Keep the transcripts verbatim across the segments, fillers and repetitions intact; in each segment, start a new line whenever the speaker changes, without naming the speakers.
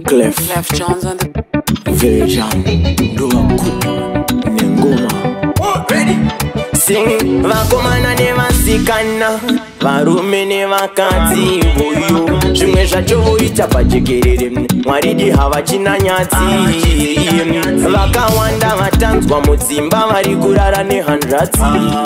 Clef,
Clef Jones on the
Virgin, Duaku, Nengoma. Ready?
Sing, vakomana nevasikana, varume nevakadzi uyu zvimwe zvacho voita pajekerere mwaridi havachina nyatsi vakawanda vatanzwa mudzimba vari kurara nehundreds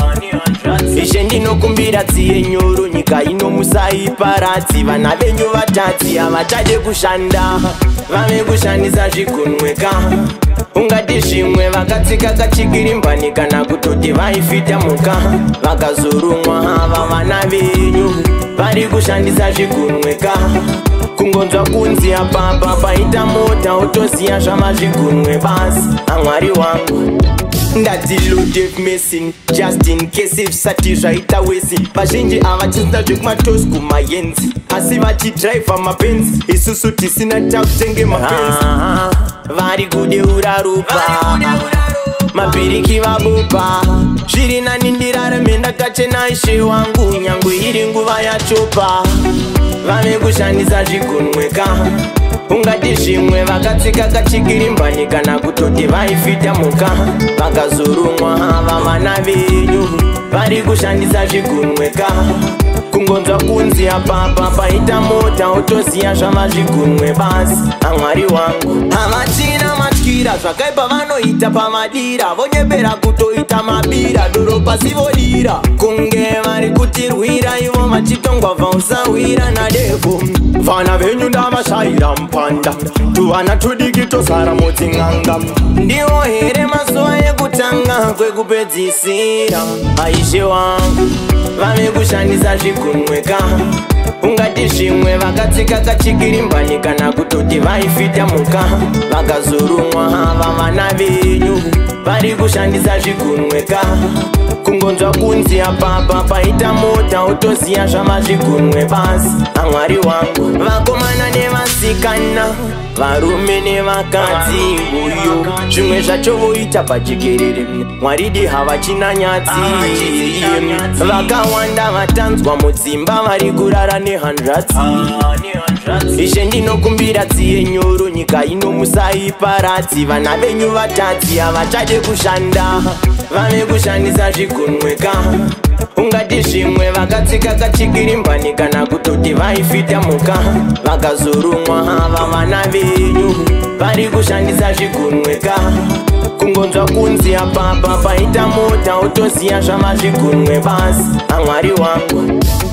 ishe ndinokumbira tsiye nyoro nyika ino musaiparadzi vana venyu vatadzi havachade kushanda vave kushandisa zvigunweka ungati zvimwe vakatsika kachikirimbanyi kana kutoti vaifita muka vakazorumwa hava vana venyu vari kushandisa zvigunweka kungonzwa kunzi apapa paita mota utoziya zvamazvigunwe basi amwari wangu ndati loaded messing just in case if sati zvaita wesi vazhinji havachisina zvekumatos kumayenzi asi vachidriva mapenzi isusu tisina takutenge mapenzi vari kudeura ropa mabhiriki vabopa zviri nani ndirarame ndakachena ishe wangu nyangwe iri nguva yachopa vave kushandisa zvigunweka ungati zvimwe vakatsika kachikirimbanyi kana kutoti vaifita muka vakazorumwa hava vana venyu vari kushandisa zvigunweka kungonzwa kunzi apapa paita mota utoziya zvamazvigunwe basi amwari wangu havachina matyira zvakaipa vanoita pamadira vonyepera kutoita mabira doro pasi vodira kunge vari kutirwira ivo vachitongwa vausawira nadevo vana venyu ndavashayira mpanda tuvana tudiki tosara mudzin'anga ndiwo here mazuva ekutanga kwekupedzisira aishe wangu vave kushandisa zvigunweka ungati zvimwe vakatsika kachikirimbanyi kana kutoti vaifita muka vakazorumwa hava vana venyu vari kushandisa zvigunweka kungonzwa kunzi apapa paita mota utoziya zvamazvigunwe basi amwari wangu vakomana nevasikana varume nevakadzi uyu zvimwe zvacho voita pajekerere mwaridi havachina nyatsi vakawanda vatanzwa mudzimba vari kurara nehundreds ishe ndinokumbira tsiye nyoro nyika ino musaiparadzi vana venyu vatadzi havachade kushanda vave kushandisa zvigunweka ungati zvimwe vakatsika kachikirimbanyi kana kutoti vaifita muka vakazorumwa hava vana venyu vari kushandisa zvigunweka kungonzwa kunzi apapa paita mota utoziya zvamazvigunwe basi amwari wangu